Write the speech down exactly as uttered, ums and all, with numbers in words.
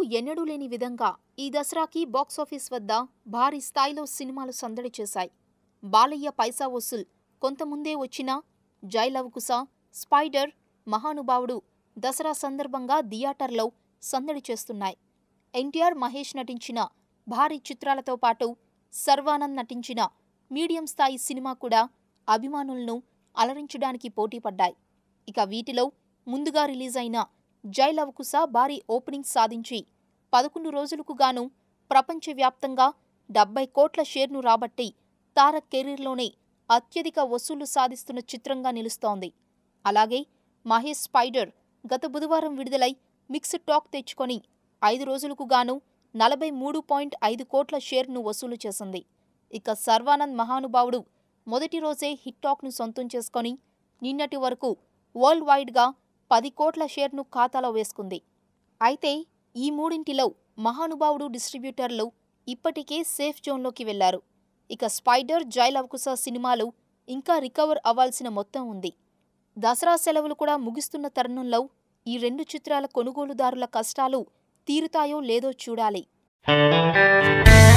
ఎన్నడూ లేని విధంగా ఈ దసరాకి బాక్సాఫీస్ వద్ద భారీ స్థాయిలో సినిమాలు సందడి చేశాయి. బాలయ్య పైసా వసూల్ కొంత ముందే వచ్చినా జై లవకుశ, స్పైడర్, మహానుభావుడు దసరా సందర్భంగా థియేటర్లో సందడి చేస్తున్నాయి. ఎన్టీఆర్, మహేష్ నటించిన భారీ చిత్రాలతో పాటు శర్వానంద్ నటించిన మీడియం స్థాయి సినిమా కూడా అభిమానులను అలరించడానికి పోటీపడ్డాయి. ఇక వీటిలో ముందుగా రిలీజ్ అయిన జై లవకుశ భారీ ఓపెనింగ్ సాధించి పదకొండు రోజులకు గాను ప్రపంచవ్యాప్తంగా డెబ్బై కోట్ల షేర్ను రాబట్టి తారక్ కెరీర్లోనే అత్యధిక వసూళ్లు సాధిస్తున్న చిత్రంగా నిలుస్తోంది. అలాగే మహేష్ స్పైడర్ గత బుధవారం విడుదలై మిక్స్డ్ టాక్ తెచ్చుకొని ఐదు రోజులకు గాను నలభై మూడు పాయింట్ ఐదు కోట్ల షేర్ను వసూలు చేసింది. ఇక శర్వానంద్ మహానుభావుడు మొదటి రోజే హిట్ టాక్ను సొంతం చేసుకొని నిన్నటి వరకు వరల్డ్ వైడ్గా పది కోట్ల షేర్ను ఖాతాలో వేసుకుంది. అయితే ఈ మూడింటిలో మహానుభావుడు డిస్ట్రిబ్యూటర్లు ఇప్పటికే సేఫ్ జోన్లోకి వెళ్లారు. ఇక స్పైడర్, జై లవకుశ సినిమాలు ఇంకా రికవర్ అవ్వాల్సిన మొత్తం ఉంది. దసరా సెలవులు కూడా ముగిస్తున్న తరుణంలో ఈ రెండు చిత్రాల కొనుగోలుదారుల కష్టాలు తీరుతాయో లేదో చూడాలి.